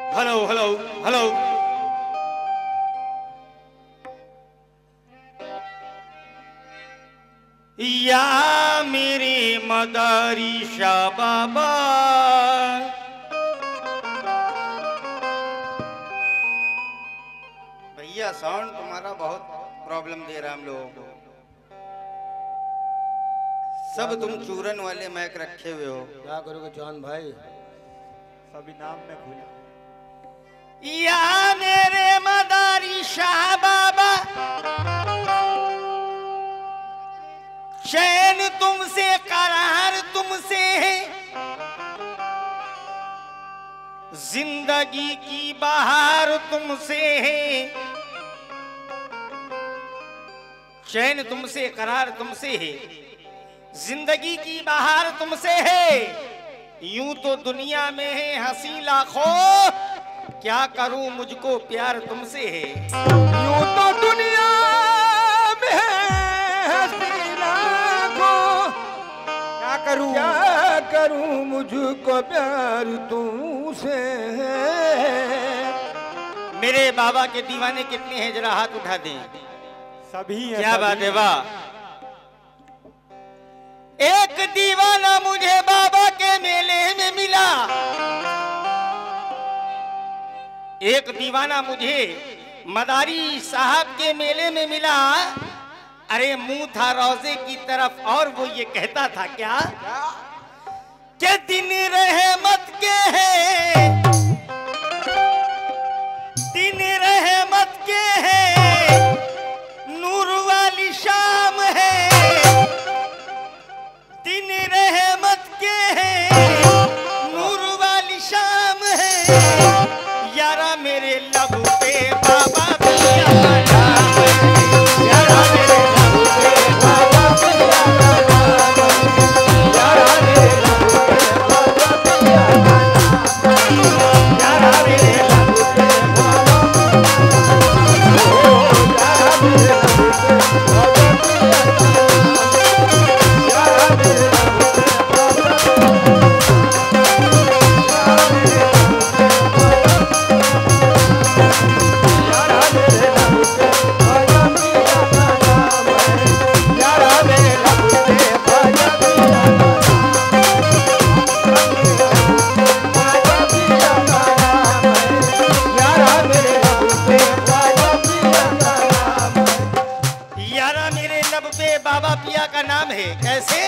Hello hello hello. या मेरे मदारी शाह बाबा, भैया साउंड तुम्हारा बहुत प्रॉब्लम दे रहा है हम लोगों को। सब तुम चूरन वाले मैक रखे हुए हो। क्या करोगे जॉन भाई, सभी नाम में भूल। या मेरे मदारी शाह बाबा, चैन तुमसे करार तुमसे है, जिंदगी की बहार तुमसे है। चैन तुमसे करार तुमसे है, जिंदगी की बहार तुमसे है। यूं तो दुनिया में है हंसी लाखों, क्या करूं मुझको प्यार तुमसे है। यूं तो दुनिया में हंसी लाखों, क्या करूं मुझको प्यार तुमसे है। मेरे बाबा के दीवाने कितने हैं, जरा हाथ उठा दें। सभी हैं, क्या सभी। बात है, वाह। एक दीवाना मुझे बाबा के मेले में मिला, एक दीवाना मुझे मदारी साहब के मेले में मिला। अरे मुंह था रोजे की तरफ और वो ये कहता था क्या कि दिन रहमत के है, दिन रहमत के है, नूर वाली शाम है। दिन रहमत के है, नूर वाली शाम है। यारा मेरे लब पे बाबा पिया का नाम है, यारा मेरे लब पे बाबा पिया का नाम है, यारा मेरे लब पे बाबा पिया का नाम है, यारा मेरे लब पे बाबा बाबा पिया का नाम है। कैसे?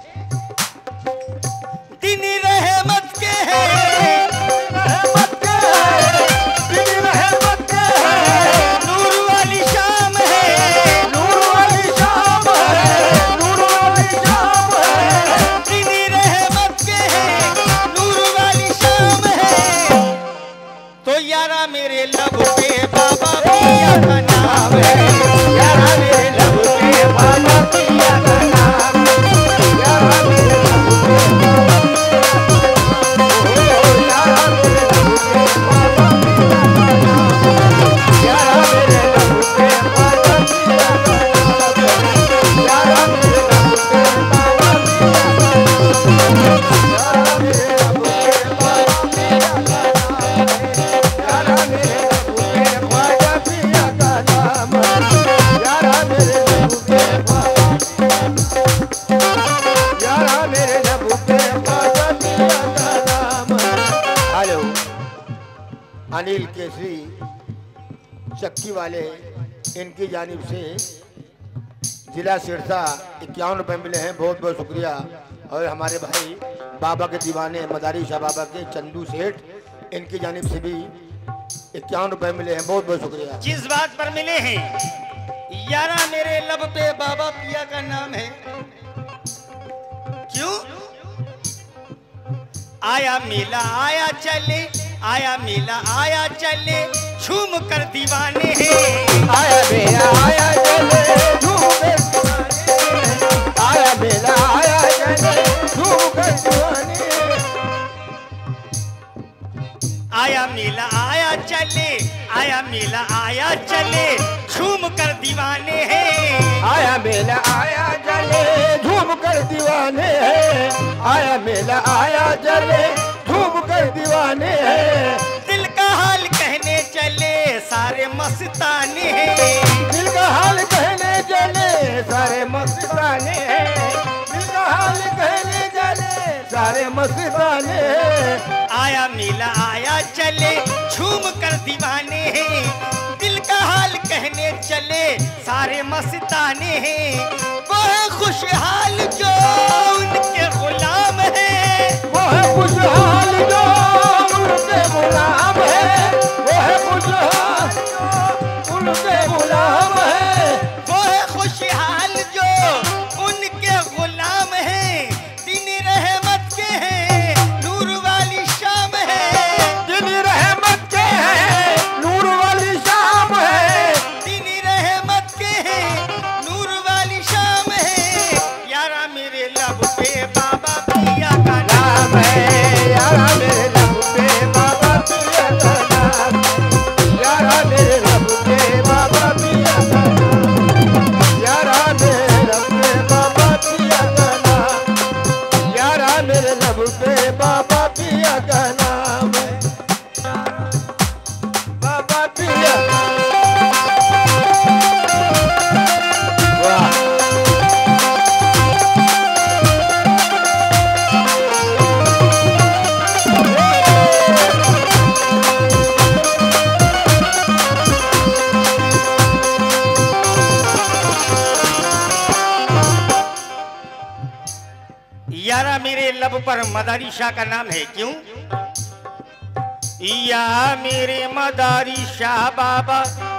दिन रहमत के है, रहमत के है, दिन रहमत के है, नूर वाली शाम है, नूर वाली शाम है, नूर वाली शाम है। दिन रहमत के है, नूर वाली शाम है। तो यारा मेरे लब पे बाबा पिया का नाम है, यारा मेरे लब पे बाबा पिया का नाम है, यारा मेरे लब पे अनिल केसरी चक्की वाले, इनकी जानिब से जिला सिरसा 51 रुपये मिले हैं, बहुत बहुत शुक्रिया। और हमारे भाई बाबा के दीवाने मदारी शाह बाबा के चंदू सेठ, इनकी जानिब से भी 51 रुपये मिले हैं, बहुत बहुत शुक्रिया। जिस बात पर मिले हैं, यारा मेरे लब पे बाबा पिया का नाम है। क्यों? आया मेला आया चले, आया मेला आया चले, झूम कर दीवाने हैं। आया मेला आया चले, झूम कर दीवाने, आया मेला आया चले, झूम कर दीवाने। आया मेला आया चले, आया मेला आया चले, झूम कर दीवाने हैं। आया मेला आया चले, झूम कर दीवाने हैं, आया मेला आया चले, झूम कर दीवाने हैं। दिल का सारे मस्ताने हैं। दिल का हाल कहने चले सारे मस्ताने हैं, दिल का हाल कहने चले सारे मस्ताने हैं। आया मेला आया चले झूम कर दीवाने हैं, दिल का हाल कहने चले सारे मस्ताने हैं। वो है खुशहाल जो उनके गुलाम है, वो है खुशहाल जो उनके गुलाम है, वो है खुशहाल जो उनके गुलाम है। वो है खुशहाल जो उनके गुलाम है। दिन रहमत के हैं नूर वाली शाम है, दिन रहमत के हैं नूर वाली शाम है, दिन रहमत के हैं नूर वाली शाम है। यारा मेरे लब पे बाबा पिया का नाम है, यारा मेरे लब पे बाबा पिया का नाम, यारा मेरे लब पे बाबा पिया का नाम, यारा मेरे लब पे बाबा पिया का नाम, यारा मेरे लब पे बाबा पिया का नाम है, बाबा पिया। वाह यारा मेरे लब पर मदारी शाह का नाम है। क्यों? या मेरे मदारी शाह बाबा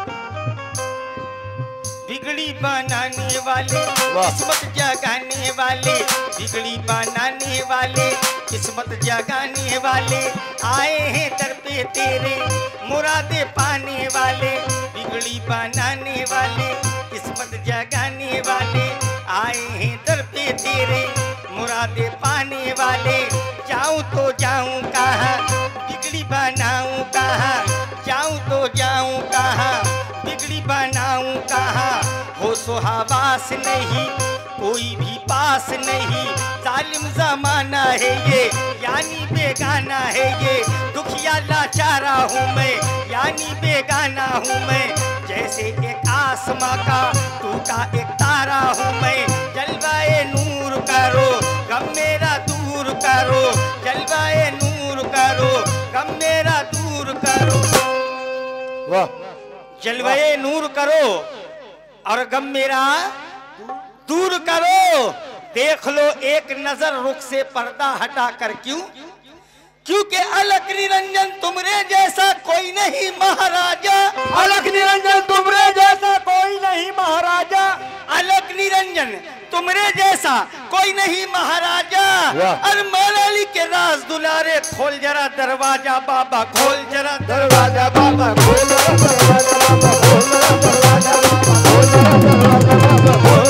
बिगड़ी बनाने वाले, वाह। किस्मत जगाने वाले, बिगड़ी बनाने वाले, किस्मत जगाने वाले, आए हैं दर पे तेरे मुरादे पाने वाले, बिगड़ी बनाने वाले, किस्मत जगाने वाले, आए हैं दर पे तेरे मुरादे पाने वाले। जाऊं तो जाऊं कहाँ, बिगड़ी बनाऊं कहाँ, जाऊं तो जाऊं कहाँ, बिगड़ी बनाऊं कहाँ। हो सुहावास नहीं कोई भी पास नहीं, जालिम जमाना है ये यानी बेगाना है ये, दुखिया लाचारा हूँ मैं यानी बेगाना हूँ मैं। जैसे एक आसमां का टूटा एक तारा हूँ मैं, जलवाए नूर करो गम मेरा दूर करो, जलवाए नूर करो गम मेरा दूर करो। वाह जलवाए नूर करो और गम मेरा दूर करो। देख लो एक नजर रुख से पर्दा हटा कर। क्यों? क्योंकि अलख निरंजन तुमरे जैसा कोई नहीं महाराजा, अलख निरंजन तुमरे जैसा कोई नहीं महाराजा, अलख निरंजन तुमरे जैसा कोई नहीं महाराजा। वाह। और मौलाली के राज दुलारे खोल जरा दरवाजा बाबा, खोल जरा दरवाजा बाबा खोल दरवाजा बाबा खोल दरवाजा बाबा खोल दरवाजा बाबा खोल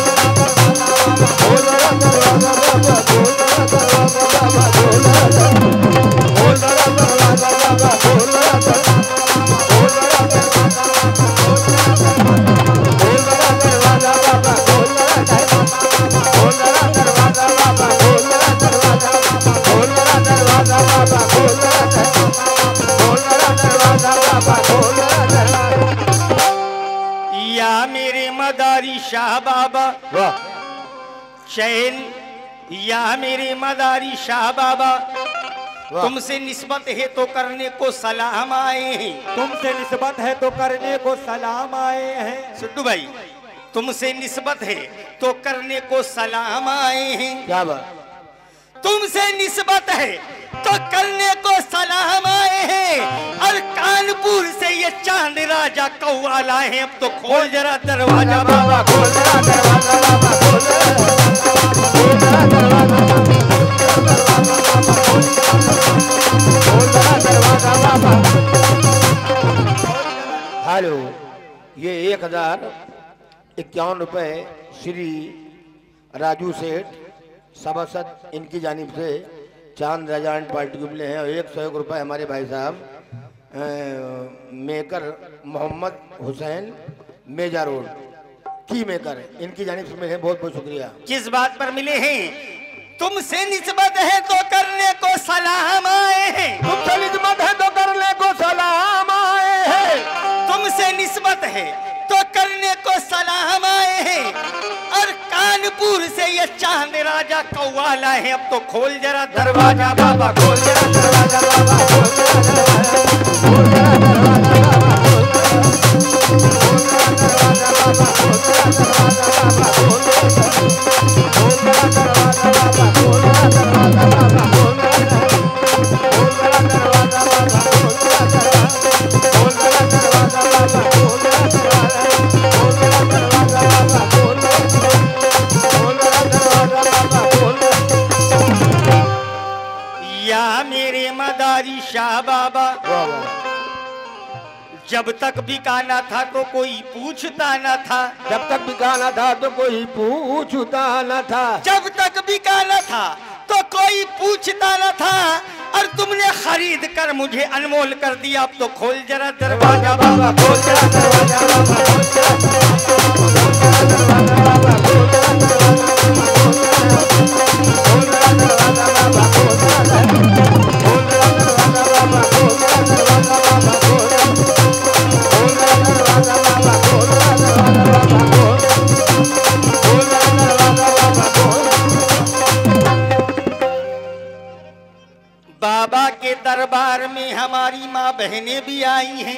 दरवाजा बाबा खोल दरवाजा बाबा खोल दरवाजा बाबा खोल या मेरे मदारी शाह बाबा वाह चैन, या मेरे मदारी शाह बाबा वाह। तुमसे निस्बत है तो करने को सलाम आए हैं। तुमसे निस्बत है तो करने को सलाम आए हैं। सुड्डू भाई, तुमसे निस्बत है तो करने को सलाम आए हैं। क्या बात, तुमसे निस्बत है तो करने को सलाम आए हैं। और कानपुर से ये चांद राजा कौआ लाए हैं। अब तो खोल जरा दरवाजा बाबा, खोल दरवाजा बाबा खोल दरवाजा बाबा। हेलो, ये 1051 रुपए श्री राजू सेठ सभासद इनकी जानिब से चांद राजा एंड पार्टी को मिले हैं। और 101 रुपए हमारे भाई साहब मेकर मोहम्मद हुसैन मेजा रोड की मेकर इनकी जानिब से मिले हैं। बहुत बहुत शुक्रिया। किस बात पर मिले हैं? तुमसे निस्बत है तो करने को सलाम आए हैं। तुमसे निस्बत है तो करने को सलाम आए हैं। तुमसे लिए चांद राजा कौवा लाए हैं, अब तो खोल जरा दरवाजा बाबा, खोल जरा दरवाजा बाबा, खोल जरा दरवाजा बाबा, खोल जरा दरवाजा बाबा, खोल जरा दरवाजा बाबा, खोल जरा दरवाजा बाबा, खोल जरा दरवाजा बाबा, खोल जरा दरवाजा बाबा, खोल जरा दरवाजा बाबा, खोल जरा दरवाजा बाबा, खोल जरा दरवाजा बाबा, खोल जरा दरवाजा बाबा, खोल जरा दरवाजा बाबा, खोल या मेरे मदारी शाह बाबा, जब तक बिकाना था तो कोई पूछता न था, जब तक बिकाना था तो कोई पूछता न था, जब तक बिकाना था तो कोई पूछता न था, और तुमने खरीद कर मुझे अनमोल कर दिया, अब तो खोल जरा दरवाजा बाबा, खोल जरा दरवाजा बाबा, खोल जरा दरवाजा बाबा, खोल जरा दरवाजा बाबा, खोल जरा दरवाजा बाबा, खोल जरा दरवाजा बाबा, खोल जरा दरवाजा बाबा, खोल जरा दरवाजा बाबा, खोल जरा दरवाजा बाबा। बाबा के दरबार में हमारी माँ बहनें भी आई हैं,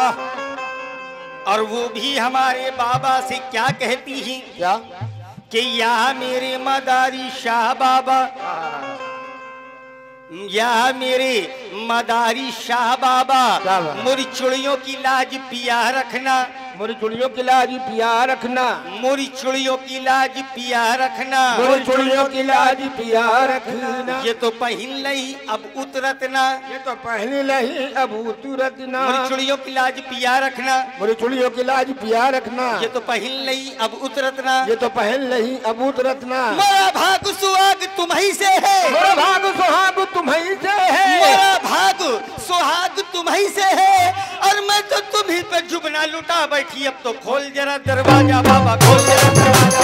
और वो भी हमारे बाबा से क्या कहती हैं, क्या कि या मेरे मदारी शाह बाबा, या मेरे मदारी शाह बाबा, मोरी चुड़ियों की लाज पिया रखना, मोरी चुड़ियों की लाज पिया रखना, मोरी चुड़ियों की लाज पिया रखना, मोरी चुड़ियों की लाज पिया रखना, ये तो पहन लही अब उतरत ना, ये तो पहले नहीं अब तुरंत ना, मोरी चुड़ियों की लाज पिया रखना, मोरी चुड़ियों की लाज पिया रखना, ये तो पहन लही अब उतरत ना, ये तो पहन नहीं अब तुरंत ना, मेरा भाग सुहाग तुम्हीं से है, मेरा भाग सुहाग तुम्हीं से है, मेरा भाग सुहाग तुम्हीं से है, और मैं तो तुम्हीं पे जुबना लुटा बैठी, अब तो खोल जरा दरवाजा बाबा, खोल जरा दरवाजा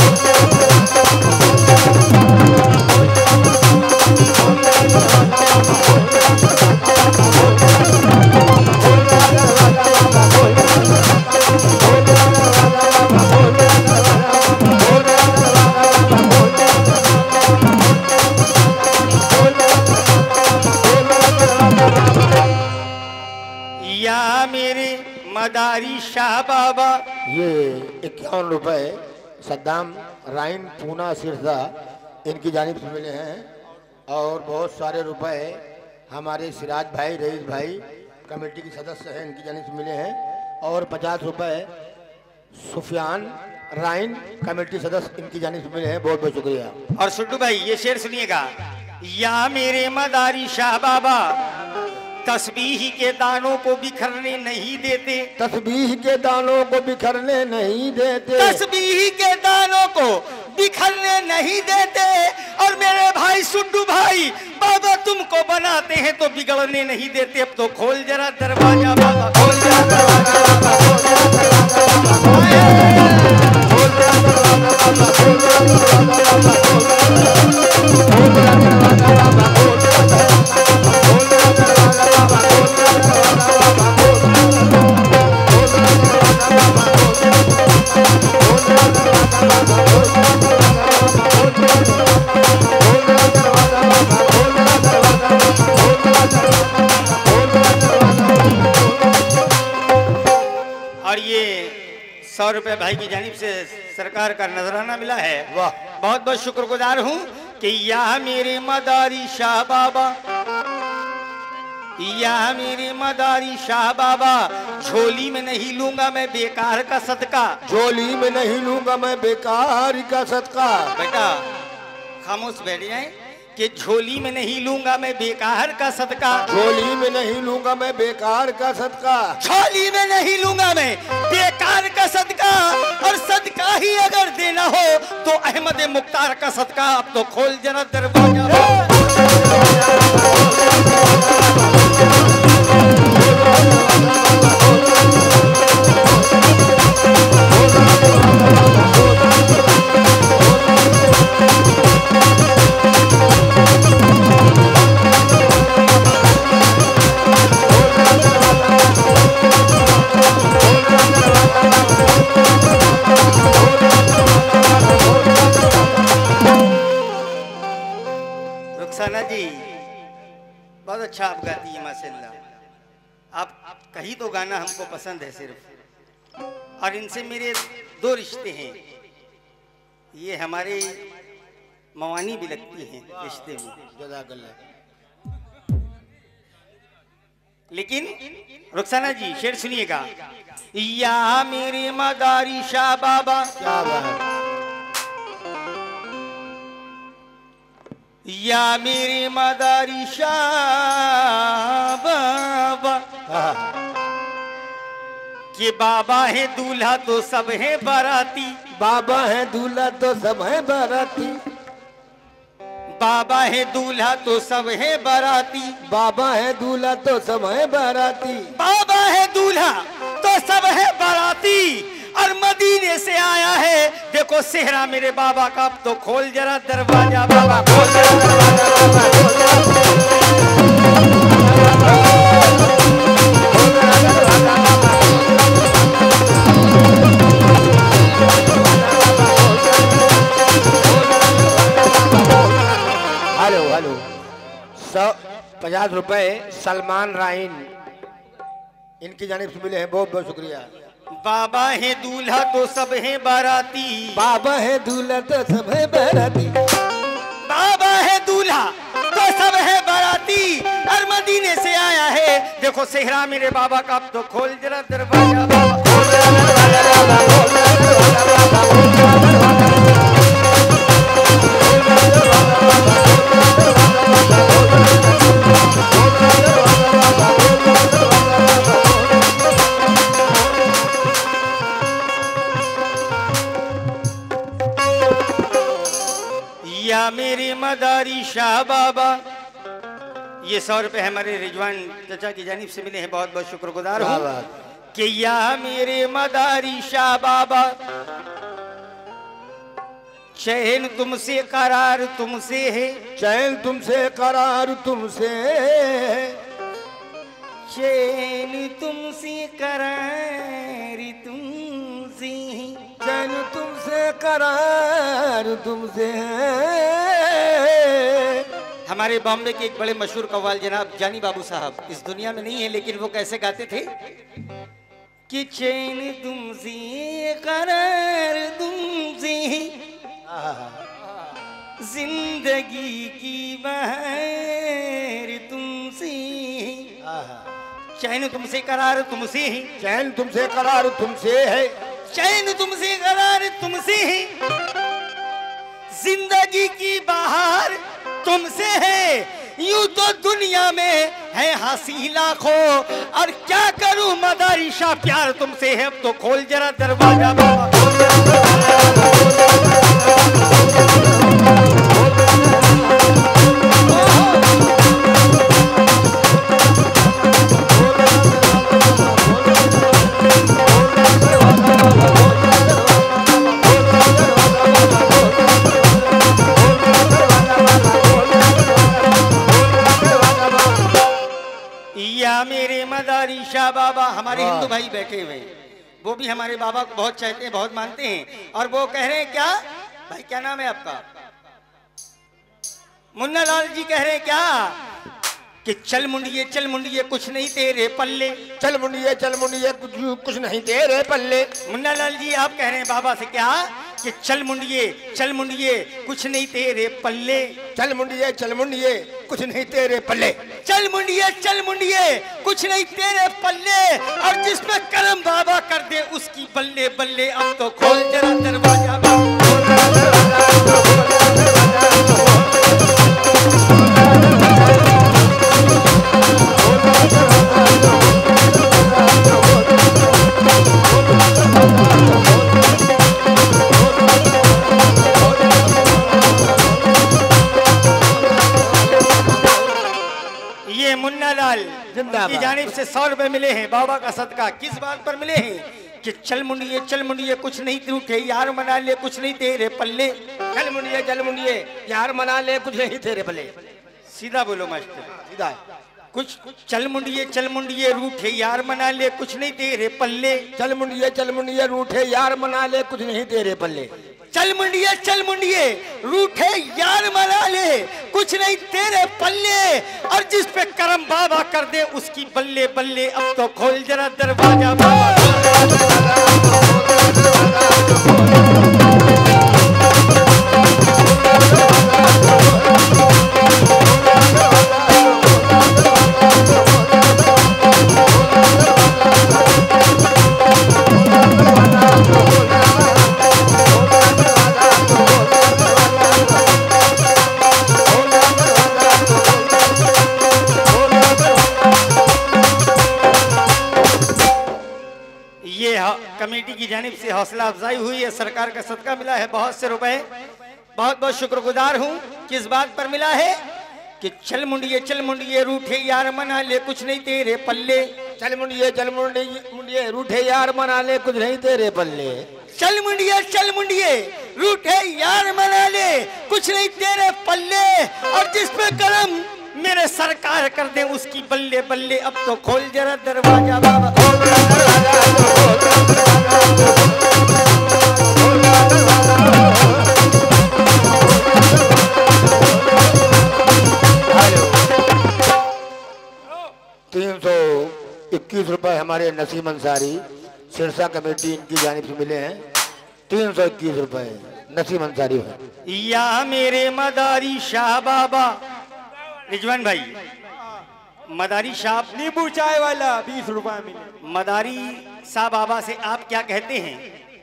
या मेरे मदारी शाह बाबा। ये 51 रुपए सद्दाम राइन पूना सिरसा इनकी जानिब से मिले हैं, और बहुत सारे रुपए हमारे सिराज भाई रईस भाई कमेटी के सदस्य हैं, इनकी जानिब से मिले हैं, और 50 रुपए सुफियान राइन कमेटी सदस्य इनकी जानिब से मिले हैं, बहुत बहुत शुक्रिया। और सुड्डू भाई ये शेर सुनिएगा, या मेरे मदारी शाह बाबा, तस्बीह के दानों को बिखरने नहीं देते, तस्बीह के दानों को बिखरने नहीं देते, तस्बीह के दानों को बिखरने नहीं देते, और मेरे भाई सुड्डू भाई बाबा तुमको बनाते हैं तो बिगड़ने नहीं देते, अब तो खोल जरा दरवाजा बाबा, खोल जरा दरवाजा बाबा, खोल जरा दरवाजा बाबा, खोल जरा दरवाजा बाबा, खोल जरा दरवाजा बाबा, खोल जरा दरवाजा बाबा, खोल जरा दरवाजा बाबा, खोल जरा दरवाजा बाबा, खोल जरा दरवाजा बाबा, खोल जरा और ये 100 रुपए भाई की जानिब से सरकार का नजराना मिला है, वाह, बहुत बहुत शुक्रगुजार हूँ कि या मेरे मदारी शाह बाबा, या मेरे मदारी शाह बाबा, झोली में नहीं लूंगा मैं बेकार का सदका, झोली में नहीं लूंगा मैं बेकार का सदका। बेटा खामोश बैठ जाए, कि झोली में नहीं लूंगा मैं बेकार का सदका, झोली में नहीं लूंगा मैं बेकार का सदका, झोली में नहीं लूंगा मैं बेकार का सदका, और सदका ही अगर देना हो तो अहमद मुख्तार का सदका, अब तो खोल जरा दरवाजा। अच्छा आप गाती है माशाल्लाह। आप कहीं तो गाना हमको पसंद है सिर्फ, और इनसे मेरे दो रिश्ते हैं, ये हमारे मवानी भी लगती हैं रिश्ते में। जज़ाकल्लाह। लेकिन रुखसाना जी शेर सुनिएगा। या मेरे मदारी शाह बाबा, क्या बात, या मेरे मदारी शाह बाबा, कि बाबा है दूल्हा तो सब है बाराती, बाबा है दूल्हा तो सब है बाराती, बाबा है दूल्हा तो सब है बाराती, बाबा है दूल्हा तो सब है बाराती, बाबा है दूल्हा तो सब है बाराती, और मदीने से आया है देखो सेहरा मेरे बाबा का। अब तो खोल जरा दरवाजा बाबा, खोल जरा दरवाजा बाबा, खोल जरा हेलो हेलो। 150 रुपए सलमान राइन इनकी जानिब से मिले हैं, बहुत बहुत शुक्रिया। बाबा है दूल्हा तो सब है बाराती, बाबा है दूल्हा तो सब है बाराती, बाबा है दूल्हा तो सब है बाराती, और मदीने से आया है देखो सेहरा मेरे बाबा का। अब तो खोल जरा दरवाजा बाबा, खोल जरा दरवाजा बाबा, खोल जरा दरवाजा बाबा, खोल जरा दरवाजा बाबा। या मेरे मदारी शाह बाबा, ये 100 रुपए हमारे रिजवान चाचा की जानिब से मिले हैं, बहुत बहुत शुक्रगुजार हूँ। कि या मेरे मदारी शाह बाबा, चैन तुमसे करार तुमसे है, चैन तुमसे करार तुमसे, चैन तुमसे करार तुमसे, चैन तुमसे करार तुमसे। हमारे बॉम्बे के एक बड़े मशहूर कव्वाल जनाब जानी बाबू साहब इस दुनिया में नहीं है, लेकिन वो कैसे गाते थे कि चैन तुमसे करार तुमसे, जिंदगी की बहार तुमसे, चैन तुमसे करार तुमसे ही, चैन तुमसे करार तुमसे है, चैन तुमसे करार तुमसे ही, जिंदगी की बहार तुमसे है। यूं तो दुनिया में है हंसी लाखों, और क्या करूं मदारी शाह प्यार तुमसे है। अब तो खोल जरा दरवाजा बाबा, खोल जरा दरवाजा मेरे मदारी शाह बाबा। हमारे हिंदू भाई बैठे हुए, वो भी हमारे बाबा को बहुत चाहते हैं, बहुत मानते हैं, और वो कह रहे हैं क्या भाई, क्या नाम है आपका? मुन्ना लाल जी कह रहे हैं क्या कि चल मुंडिये कुछ नहीं तेरे पल्ले, चल मुंडिये कुछ नहीं तेरे पल्ले। मुन्ना लाल जी आप कह रहे हैं बाबा से क्या कि चल मुंडिये कुछ नहीं तेरे पल्ले, चल मुंडिये कुछ नहीं तेरे पल्ले, चल मुंडिये कुछ नहीं तेरे पल्ले, और जिस पे करम बाबा कर दे उसकी बल्ले बल्ले। अब तो खोल जरा दरवाजा मुन्ना लाल की जानिब से 100 रुपए मिले हैं बाबा का सदका। किस बात पर मिले हैं कि चल मुंडिये कुछ नहीं रूठे यार मना ले कुछ नहीं तेरे पल्ले, चल मुंडिये यार मना ले कुछ नहीं तेरे पल्ले। सीधा बोलो मास्टर, सीधा कुछ चल मुंडिये रूठे यार मना ले कुछ नहीं तेरे पल्ले, चल मुंडिये रूठे यार मना ले कुछ नहीं तेरे पल्ले, चल मुंडिये रूठे यार मना ले, कुछ नहीं तेरे पल्ले, और जिस पे करम बाबा कर दे उसकी बल्ले बल्ले। अब तो खोल जरा दरवाजा बाबा। कमेटी की जानिब से हौसला अफजाई हुई है, सरकार का सदका मिला है बहुत से रुपए। बहुत बहुत शुक्रगुजार हूँ। किस बात पर मिला है कि चल मुंडिये रूठे यार मना ले, कुछ नहीं तेरे पल्ले। चल मुंडिये रूठे यार मना ले, कुछ नहीं तेरे पल्ले। चल मुंडिये रूठे यार मना ले, कुछ नहीं तेरे पल्ले, और जिस पे करम मेरे सरकार कर दे उसकी बल्ले बल्ले। अब तो खोल जरा दरवाजा बाबा। ₹321 हमारे नसीम अंसारी सिरसा कमेटी इनकी जानिब से मिले हैं। ₹321 नसीम अंसारी है। या मेरे मदारी शाह बाबा रिजवान भाई, मदारी शाह नींबू चाय वाला ₹20 मिले। मदारी शाह बाबा से आप क्या कहते हैं?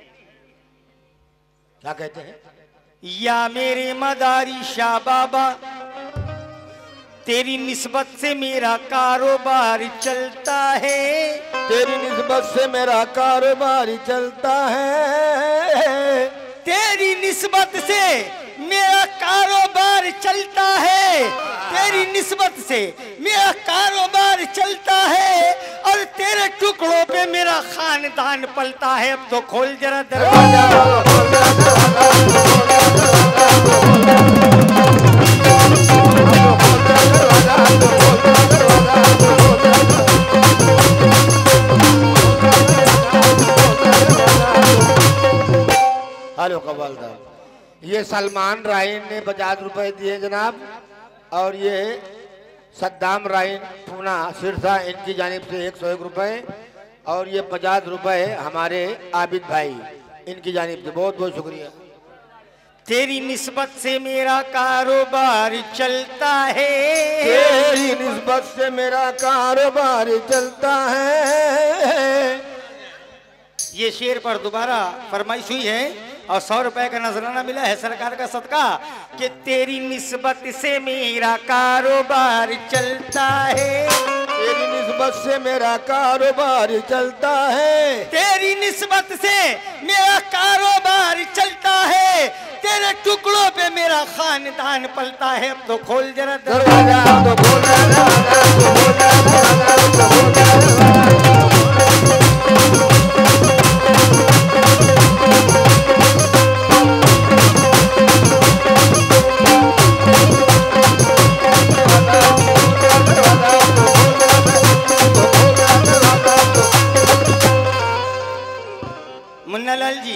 क्या कहते हैं? या मेरे मदारी शाह बाबा, तेरी निस्बत से मेरा कारोबार चलता है। तेरी निस्बत से मेरा कारोबार चलता है। तेरी निस्बत से मेरा कारोबार चलता है। तेरी निस्बत से मेरा कारोबार चलता है, और तेरे टुकड़ों पे मेरा खानदान पलता है। अब तो खोल जरा दरवाजा। हेलो कबाल साहब, ये सलमान राइन ने ₹50 दिए जनाब, और ये सद्दाम राइन पूना सिरसा इनकी जानिब से ₹101, और ये ₹50 हमारे आबिद भाई इनकी जानिब से। बहुत बहुत शुक्रिया। तेरी निस्बत से मेरा कारोबार चलता है। तेरी निस्बत से मेरा कारोबार चलता है। ये शेर पर दोबारा फरमाइश हुई है, और ₹100 का नजराना मिला है सरकार का सदका, कि तेरी निस्बत से मेरा कारोबार चलता है। तेरी निस्बत से मेरा कारोबार चलता है। तेरी निस्बत से मेरा कारोबार चलता है। तेरे टुकड़ों पे मेरा खानदान पलता है। अब तो खोल जरा दरवाजा। मुन्नालाल जी,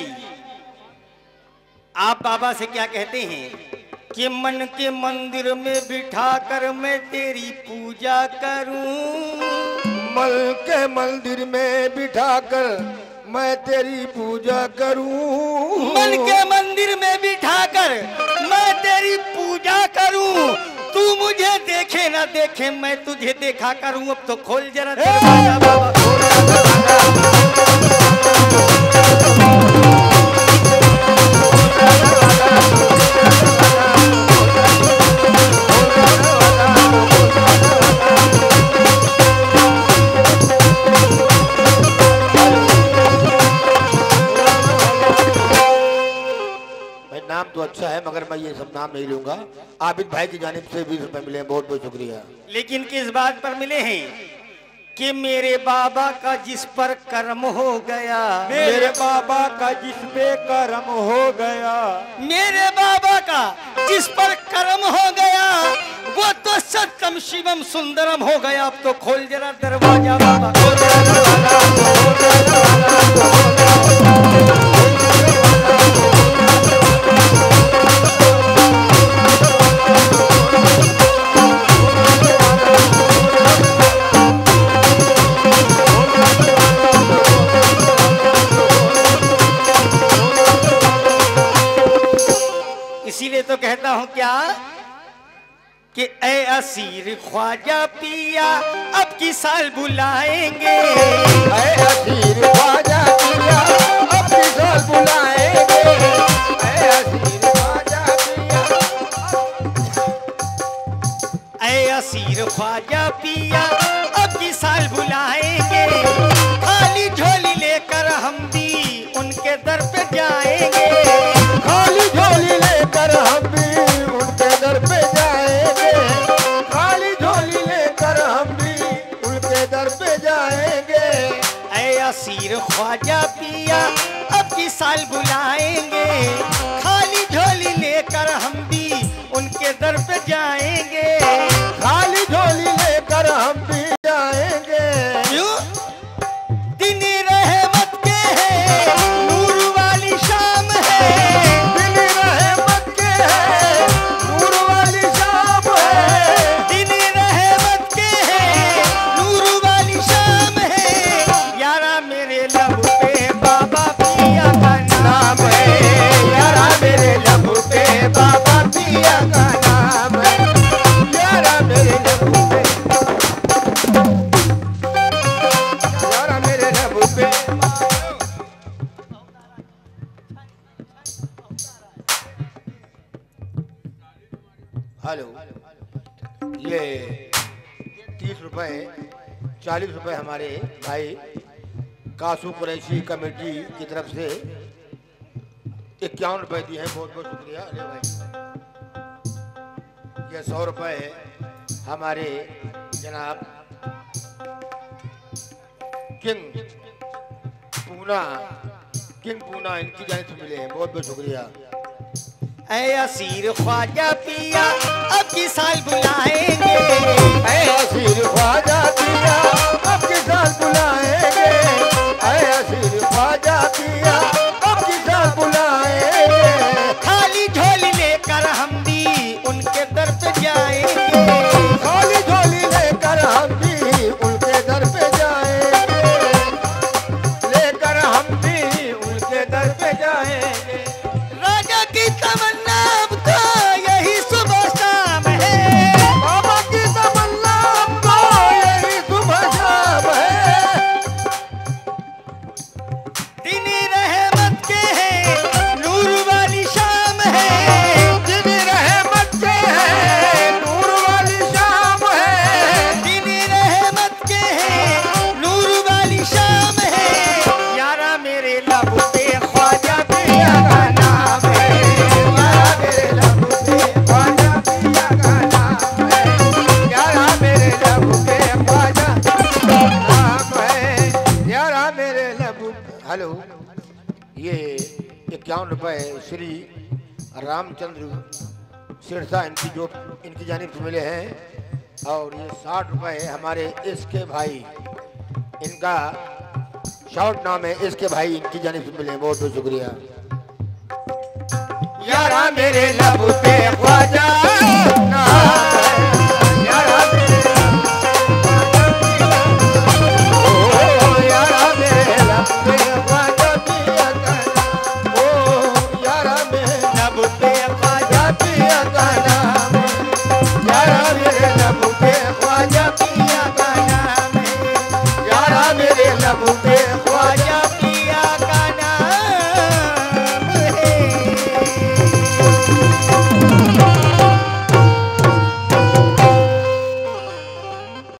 आप बाबा से क्या कहते हैं कि मन के मंदिर में बिठाकर मैं तेरी पूजा करूं। मन के मंदिर में बिठाकर मैं तेरी पूजा करूं। मन के मंदिर में बिठाकर मैं तेरी पूजा करूं। तू मुझे देखे ना देखे, मैं तुझे देखा करूं। अब तो खोल जरा दरवाजा बाबा। नाम तो अच्छा है, मगर मैं ये सब नाम नहीं लूंगा। आबिद भाई की जानिब से ₹20 मिले हैं। बहुत बहुत शुक्रिया। लेकिन किस बात पर मिले हैं कि मेरे बाबा का जिस पर कर्म हो गया। मेरे बाबा का जिस पे कर्म हो गया। मेरे बाबा का जिस पर कर्म हो गया, वो तो सत्यम शिवम सुंदरम हो गया। अब तो खोल जरा दरवाजा बाबा। खोल जरा दरवाजा। हूँ क्या कि ए असीर ख्वाजा पिया अब की साल बुलाएंगे। ऐ असीर ख्वाजा पिया अब की साल बुलाएंगे। ऐ असीर ख्वाजा पिया, ए असीर ख्वाजा पिया अब की साल बुलाएंगे। खाली झोली लेकर हम भी उनके दर पे जाएंगे। खाली झोली लेकर हम भी उनके दर पे जाएंगे। खाली झोली लेकर हम भी उनके दर पे जाएंगे। ऐ असीर ख्वाजा पिया अब की साल बुलाएंगे। खाली झोली लेकर हम भी उनके दर पे जाएंगे। खाली झोली लेकर हम भी जाएंगे। क्यों? दिन रहमत के है, नूर वाली शाम है। दिन रहमत के है, नूर वाली शाम है। दिन रहमत के है, नूर वाली शाम है। यारा मेरे लब पे बाबा पिया का नाम है। यारा मेरे लब पे बाबा पिया का नाम है। यारा मेरे लब पे, यारा मेरे लब पे। हेलो, ये 30 रुपए 40 रुपए हमारे भाई कासू कुरैशी कमेटी की तरफ से 51 रुपए दिए हैं। बहुत बहुत शुक्रिया। अरे भाई, ये 100 रुपए हमारे जनाब किंग पूना इनकी जानिब से मिले हैं। बहुत बहुत शुक्रिया। ऐ असीर ख्वाजा पिया अब की साल बुलाएंगे। ऐ असीर ख्वाजा पिया अब की साल बुलाएंगे। ऐ असीर ख्वाजा पिया अब की साल बुलाएंगे। खाली झोली लेकर हम भी उनके दर पे जाएंगे। खाली झोली लेकर हम भी उनके दर पे जाएंगे। लेकर हम भी उनके दर पे जाएंगे। राजा की तमन्ना अब तो यही सुबह शाम है। बाबा की तमन्ना हमको यही सुबह शाम है। दिन रहमत के है, नूर वाली शाम है। दिन रहमत के है, नूर वाली शाम है। दिन रहमत के है, नूर वाली शाम है। यारा मेरे लब पे ख्वाजा पिया का नाम है। यारा मेरे लब पे ख्वाजा पिया का नाम है। यारा मेरे लब पे ख्वाजा नाम है। यारा मेरे लब। हेलो, ये 51 रुपए श्री रामचंद्र सिरसा इनकी जानिब से मिले हैं। और ये 60 रुपए हमारे इसके भाई, इनका शॉर्ट नाम है इसके भाई, इनकी जानिब से मिले हैं। बहुत बहुत शुक्रिया। यारा मेरे लब पे ख्वाजा नाम